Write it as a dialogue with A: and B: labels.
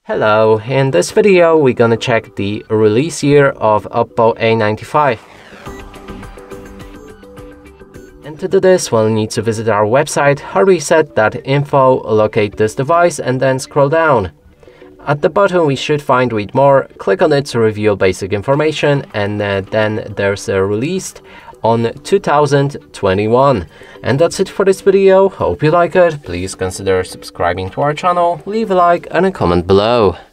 A: Hello, in this video we're gonna check the release year of OPPO A95. And to do this, we'll need to visit our website, reset.info, locate this device and then scroll down. At the bottom we should find read more, click on it to reveal basic information, and then there's a released on 2021. And that's it for this video. Hope you like it. Please consider subscribing to our channel, leave a like and a comment below.